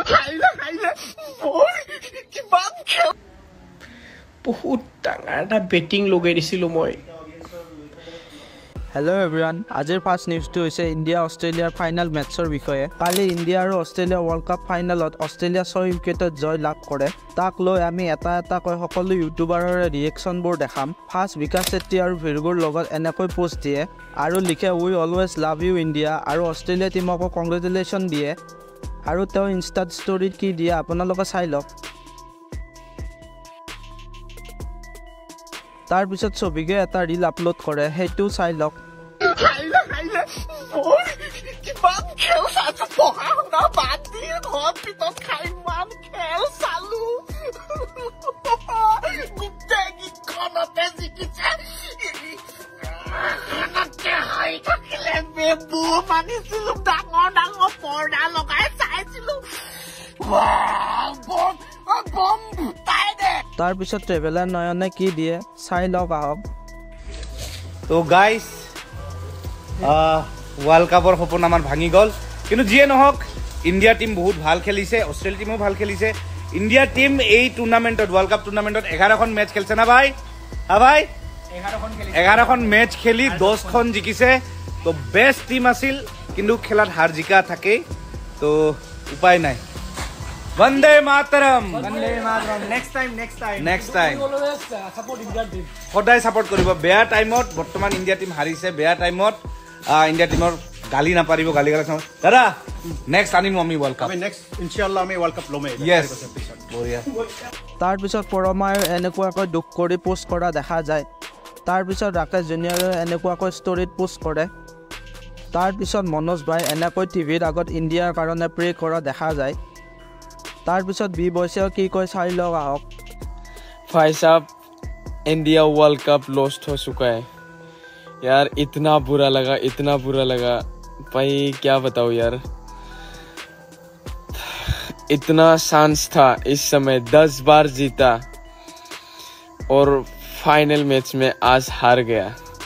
বহুত ডাঙৰ এটা বেটিং লগাই দিছিলো মই Hello everyone, আজিৰ ফাৰ্ষ্ট নিউজটো হৈছে ইণ্ডিয়া অষ্ট্ৰেলিয়াৰ ফাইনেল মেটছৰ বিষয়ে। কালি ইণ্ডিয়া আৰু অষ্ট্ৰেলিয়া ৱৰ্ল্ড কাপ ফাইনেলত অষ্ট্ৰেলিয়া 6 উইকেটত জয় লাভ কৰে। তাক লৈ আমি এটা কৈ সকলো ইউটিউবাৰৰে ৰিয়েকশ্যনবোৰ দেখাম। ফাৰ্ষ্ট বিকাশ চেত্ৰী আৰু ভিৰগুৰ লগত এনেকৈ পোষ্ট দিয়ে আৰু লিখে we always love you India আৰু অষ্ট্ৰেলিয়া টিমকো কংগ্ৰেচুলেশ্যন দিয়ে আৰু তেওঁ ইনষ্টাত ষ্টৰীত কি দিয়ে আপোনালোকে চাই লওক। তাৰ পিছত Soubhike এটা ৰীল আপলোড কৰে, সেইটো চাই লওক। তাৰ পিছত ট্ৰেভেলাৰ নয়নে কি দিয়ে চাই লওক আহক। তো গাইস ওয়ার্ল্ড কাপৰ সপোন আমাৰ ভাঙি গল, কিন্তু যিয়ে নহওক ইণ্ডিয়া টিম বহুত ভাল খেলিছে, অষ্ট্ৰেলিয়া টিমও ভাল খেলিছে। ইণ্ডিয়া টিম এই টুৰ্ণামেণ্টত ওয়ার্ল্ড কাপ টুৰ্ণামেণ্টত 11খন মেচ খেলছে না ভাই? হ্যাঁ ভাই, 11খন মেচ খেলি 10খন জিকিছে। তো বেষ্ট টিম আছিল, কিন্তু খেলাত হার জিকা থাকে, তো উপায় নাই। Vande Mataram. Next time. সদায় সাপোর্ট কৰিব। বেয়া টাইমত বৰ্তমান ইণ্ডিয়া টিম হাৰিছে, বেয়া টাইমত ইণ্ডিয়া টিমৰ গালি নাপাৰিব, গালি দাদা নেক্সট আনিম আমি ওয়ার্ল্ড কাপ। নেক্সট ইনশাআল্লাহ আমি ওয়ার্ল্ড কাপ লমেই। ইয়েস, বঢ়িয়া। তাৰ পিছত পৰমায়ে এনেকুৱাকৈ দুখ কৰি পোষ্ট কৰা দেখা যায়। তাৰ পিছত ৰাকেশ জুনিয়ৰে এনেকুৱাকৈ ষ্টৰীত পোষ্ট কৰে। তাৰ পিছত মনোজ ভাই এনেকৈ টিভিৰ আগত ইণ্ডিয়াৰ কাৰণে প্ৰে কৰা দেখা যায়। तार पिছত B.Boysেও কি কয় চাই লওক আহক। भाई साहब, इंडिया वर्ल्ड कप लॉस्ट हो चुका है यार, इतना बुरा लगा भाई, क्या बताऊं यार। इतना चांस था इस समय, 10 बार जीता और फाइनल मैच में आज हार गया।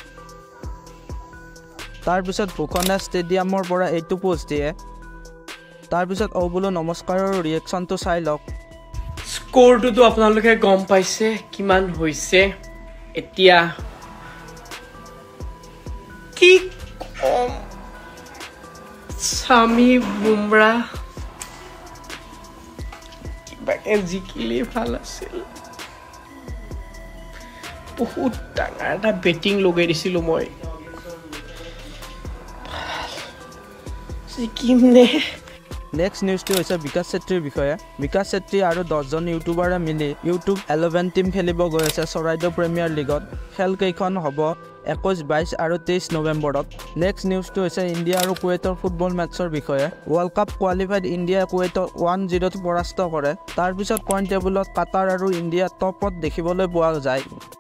तार पिছত भुखने स्टेडियाমৰ পৰা এইটো পোষ্ট দিয়ে। तार पिছত बोलो नमस्काৰৰ ৰিয়েকশ্যনটো চাই লওক। স্কোৰটো আপোনালোকে গম পাইছে কিমান হৈছে। এতিয়া কি কম, সামি বুমৰা কিবাকে জিকিলে ভাল আছিল। বহুত ডাঙৰ এটা বেটিং লগাই দিছিলো মই, জিকিম নে। নেক্সট নিউজটো হৈছে বিকাশ চেত্ৰীৰ বিষয়ে। বিকাশ চেত্ৰী আৰু 10জন ইউটিউবাৰে মিলি ইউটিউব 11 টিম খেলিব গৈ আছে চৰাইদেউ প্ৰিমিয়াৰ লীগত। খেলকেইখন হ'ব 21, 22 আৰু 23 নৱেম্বৰত। নেক্সট নিউজটো হৈছে ইণ্ডিয়া আৰু কুৱেইটৰ ফুটবল মেটছৰ বিষয়ে। ৱৰ্ল্ড কাপ কোৱালিফাইড ইণ্ডিয়াই কুৱেইটক 1-0 পৰাস্ত কৰে। তাৰ পিছত পইণ্ট টেবুলত কাটাৰ আৰু ইণ্ডিয়া টপত দেখিবলৈ পোৱা যায়।